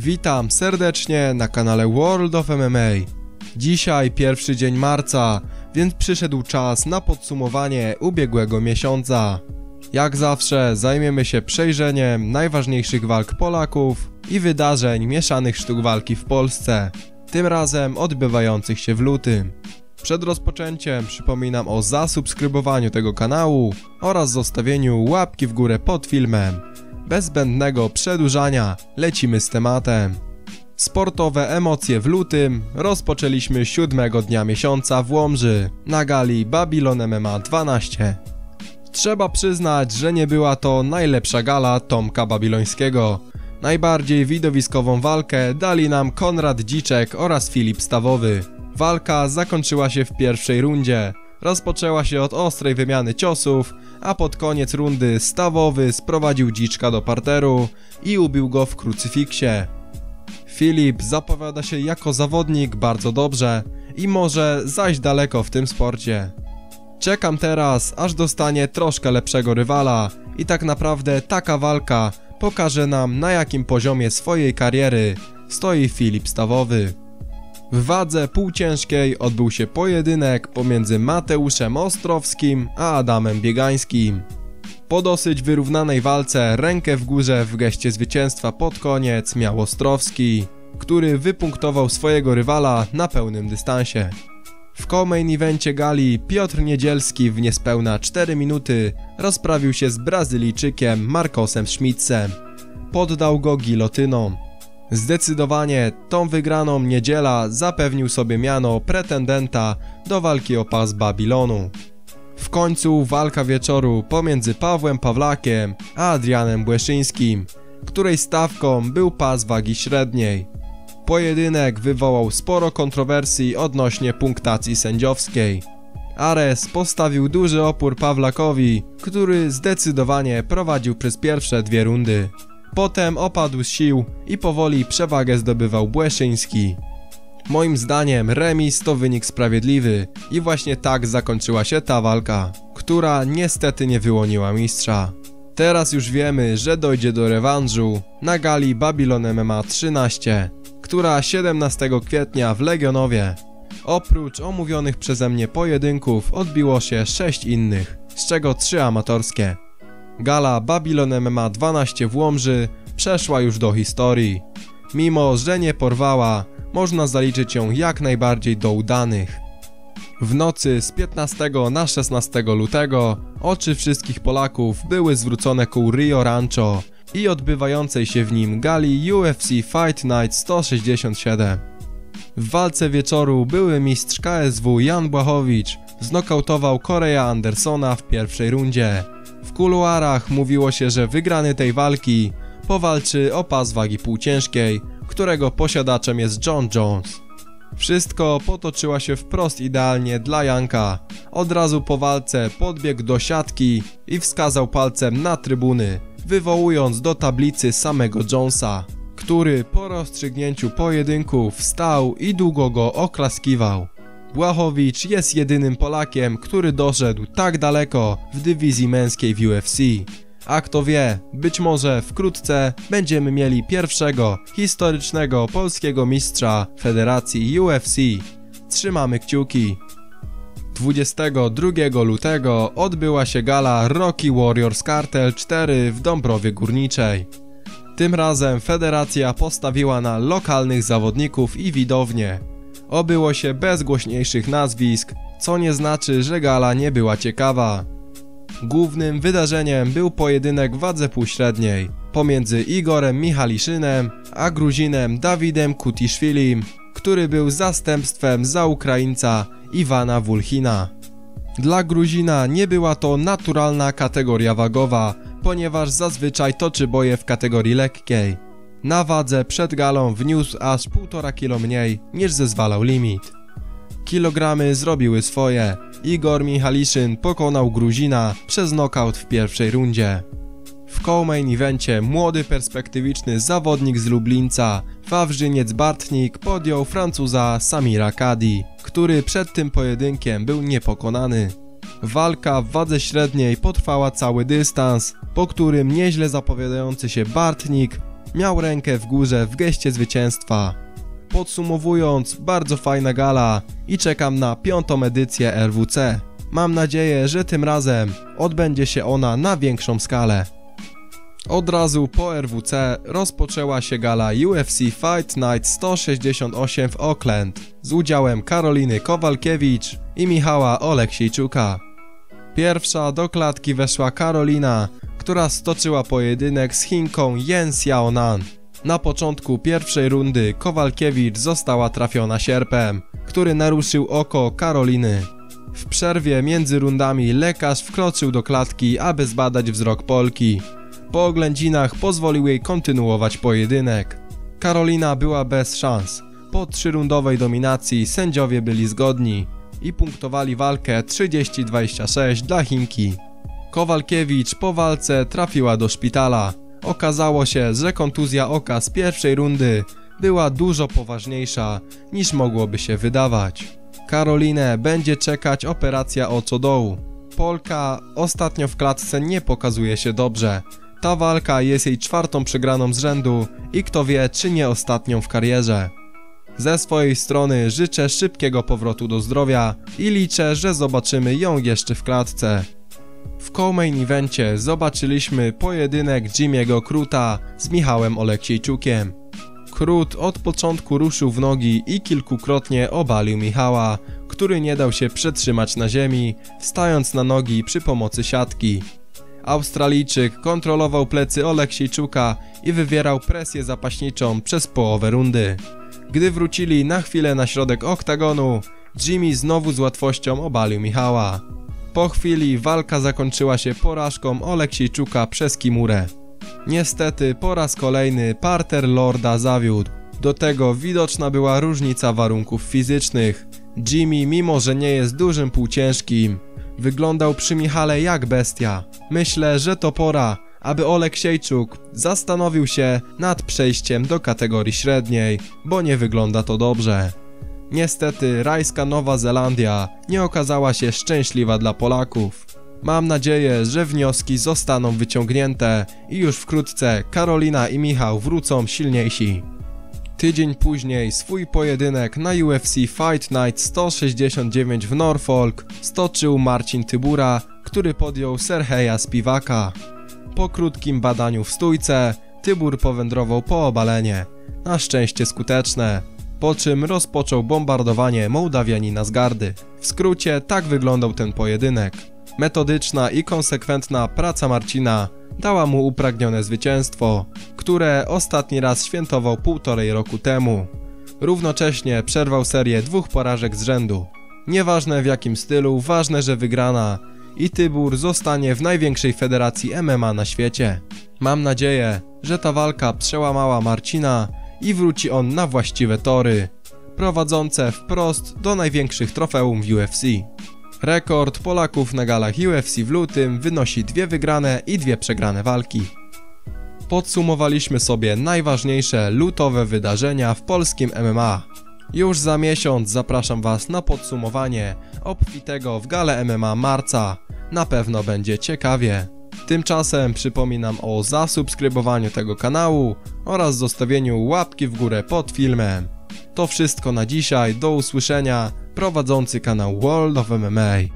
Witam serdecznie na kanale World of MMA. Dzisiaj pierwszy dzień marca, więc przyszedł czas na podsumowanie ubiegłego miesiąca. Jak zawsze zajmiemy się przejrzeniem najważniejszych walk Polaków i wydarzeń mieszanych sztuk walki w Polsce, tym razem odbywających się w lutym. Przed rozpoczęciem przypominam o zasubskrybowaniu tego kanału oraz zostawieniu łapki w górę pod filmem. Bez zbędnego przedłużania lecimy z tematem. Sportowe emocje w lutym rozpoczęliśmy 7 dnia miesiąca w Łomży na gali Babylon MMA 12. Trzeba przyznać, że nie była to najlepsza gala Tomka Babilońskiego. Najbardziej widowiskową walkę dali nam Konrad Dziczek oraz Filip Stawowy. Walka zakończyła się w pierwszej rundzie. Rozpoczęła się od ostrej wymiany ciosów, a pod koniec rundy Stawowy sprowadził Dziczka do parteru i ubił go w krucyfiksie. Filip zapowiada się jako zawodnik bardzo dobrze i może zajść daleko w tym sporcie. Czekam teraz, aż dostanie troszkę lepszego rywala i tak naprawdę taka walka pokaże nam, na jakim poziomie swojej kariery stoi Filip Stawowy. W wadze półciężkiej odbył się pojedynek pomiędzy Mateuszem Ostrowskim a Adamem Biegańskim. Po dosyć wyrównanej walce rękę w górze w geście zwycięstwa pod koniec miał Ostrowski, który wypunktował swojego rywala na pełnym dystansie. W co-main evencie gali Piotr Niedzielski w niespełna 4 minuty rozprawił się z Brazylijczykiem Marcosem Schmitzem. Poddał go gilotyną. Zdecydowanie tą wygraną Niedziela zapewnił sobie miano pretendenta do walki o pas Babylonu. W końcu walka wieczoru pomiędzy Pawłem Pawlakiem a Adrianem Błeszyńskim, której stawką był pas wagi średniej. Pojedynek wywołał sporo kontrowersji odnośnie punktacji sędziowskiej. Ares postawił duży opór Pawlakowi, który zdecydowanie prowadził przez pierwsze 2 rundy. Potem opadł z sił i powoli przewagę zdobywał Błeszyński. Moim zdaniem remis to wynik sprawiedliwy i właśnie tak zakończyła się ta walka, która niestety nie wyłoniła mistrza. Teraz już wiemy, że dojdzie do rewanżu na gali Babylon MMA 13, która 17 kwietnia w Legionowie. Oprócz omówionych przeze mnie pojedynków odbiło się 6 innych, z czego 3 amatorskie. Gala Babylon MMA 12 w Łomży przeszła już do historii. Mimo że nie porwała, można zaliczyć ją jak najbardziej do udanych. W nocy z 15 na 16 lutego oczy wszystkich Polaków były zwrócone ku Rio Rancho i odbywającej się w nim gali UFC Fight Night 167. W walce wieczoru były mistrz KSW Jan Błachowicz znokautował Korea Andersona w pierwszej rundzie. W kuluarach mówiło się, że wygrany tej walki powalczy o pas wagi półciężkiej, którego posiadaczem jest John Jones. Wszystko potoczyło się wprost idealnie dla Janka. Od razu po walce podbiegł do siatki i wskazał palcem na trybuny, wywołując do tablicy samego Jonesa, który po rozstrzygnięciu pojedynku wstał i długo go oklaskiwał. Błachowicz jest jedynym Polakiem, który doszedł tak daleko w dywizji męskiej w UFC. A kto wie, być może wkrótce będziemy mieli pierwszego historycznego polskiego mistrza Federacji UFC. Trzymamy kciuki. 22 lutego odbyła się gala Rocky Warriors Cartel 4 w Dąbrowie Górniczej. Tym razem federacja postawiła na lokalnych zawodników i widownię. Obyło się bez głośniejszych nazwisk, co nie znaczy, że gala nie była ciekawa. Głównym wydarzeniem był pojedynek w wadze półśredniej pomiędzy Igorem Michaliszynem a Gruzinem Dawidem Kutiszwilim, który był zastępstwem za Ukraińca Iwana Wulchina. Dla Gruzina nie była to naturalna kategoria wagowa, ponieważ zazwyczaj toczy boje w kategorii lekkiej. Na wadze przed galą wniósł aż 1,5 kg mniej niż zezwalał limit. Kilogramy zrobiły swoje. Igor Michaliszyn pokonał Gruzina przez nokaut w pierwszej rundzie. W co-main evencie młody perspektywiczny zawodnik z Lublińca, Wawrzyniec Bartnik podjął Francuza Samira Kadi, który przed tym pojedynkiem był niepokonany. Walka w wadze średniej potrwała cały dystans, po którym nieźle zapowiadający się Bartnik miał rękę w górze w geście zwycięstwa. Podsumowując, bardzo fajna gala i czekam na 5. edycję RWC. Mam nadzieję, że tym razem odbędzie się ona na większą skalę. Od razu po RWC rozpoczęła się gala UFC Fight Night 168 w Oakland z udziałem Karoliny Kowalkiewicz i Michała Oleksiejczuka. Pierwsza do klatki weszła Karolina, która stoczyła pojedynek z Chinką Yen Xiaonan. Na początku pierwszej rundy Kowalkiewicz została trafiona sierpem, który naruszył oko Karoliny. W przerwie między rundami lekarz wkroczył do klatki, aby zbadać wzrok Polki. Po oględzinach pozwolił jej kontynuować pojedynek. Karolina była bez szans. Po 3-rundowej dominacji sędziowie byli zgodni i punktowali walkę 30-26 dla Chinki. Kowalkiewicz po walce trafiła do szpitala. Okazało się, że kontuzja oka z pierwszej rundy była dużo poważniejsza niż mogłoby się wydawać. Karolinę będzie czekać operacja oczodołu. Polka ostatnio w klatce nie pokazuje się dobrze. Ta walka jest jej 4. przegraną z rzędu i kto wie, czy nie ostatnią w karierze. Ze swojej strony życzę szybkiego powrotu do zdrowia i liczę, że zobaczymy ją jeszcze w klatce. W co-main evencie zobaczyliśmy pojedynek Jimmy'ego Cruta z Michałem Oleksiejczukiem. Crut od początku ruszył w nogi i kilkukrotnie obalił Michała, który nie dał się przetrzymać na ziemi, wstając na nogi przy pomocy siatki. Australijczyk kontrolował plecy Oleksiejczuka i wywierał presję zapaśniczą przez połowę rundy. Gdy wrócili na chwilę na środek oktagonu, Jimmy znowu z łatwością obalił Michała. Po chwili walka zakończyła się porażką Oleksiejczuka przez Kimurę. Niestety po raz kolejny parter Lorda zawiódł. Do tego widoczna była różnica warunków fizycznych. Jimmy, mimo że nie jest dużym półciężkim, wyglądał przy Michale jak bestia. Myślę, że to pora, aby Oleksiejczuk zastanowił się nad przejściem do kategorii średniej, bo nie wygląda to dobrze. Niestety rajska Nowa Zelandia nie okazała się szczęśliwa dla Polaków. Mam nadzieję, że wnioski zostaną wyciągnięte i już wkrótce Karolina i Michał wrócą silniejsi. Tydzień później swój pojedynek na UFC Fight Night 169 w Norfolk stoczył Marcin Tybura, który podjął Serheja Spivaka. Po krótkim badaniu w stójce Tybur powędrował po obalenie, na szczęście skuteczne, po czym rozpoczął bombardowanie Mołdawianina z gardy. W skrócie tak wyglądał ten pojedynek. Metodyczna i konsekwentna praca Marcina dała mu upragnione zwycięstwo, które ostatni raz świętował 1,5 roku temu. Równocześnie przerwał serię 2 porażek z rzędu. Nieważne w jakim stylu, ważne, że wygrana i Tybur zostanie w największej federacji MMA na świecie. Mam nadzieję, że ta walka przełamała Marcina i wróci on na właściwe tory, prowadzące wprost do największych trofeum w UFC. Rekord Polaków na galach UFC w lutym wynosi 2 wygrane i 2 przegrane walki. Podsumowaliśmy sobie najważniejsze lutowe wydarzenia w polskim MMA. Już za miesiąc zapraszam Was na podsumowanie obfitego w galę MMA marca. Na pewno będzie ciekawie. Tymczasem przypominam o zasubskrybowaniu tego kanału oraz zostawieniu łapki w górę pod filmem. To wszystko na dzisiaj, do usłyszenia. Prowadzący kanał World of MMA.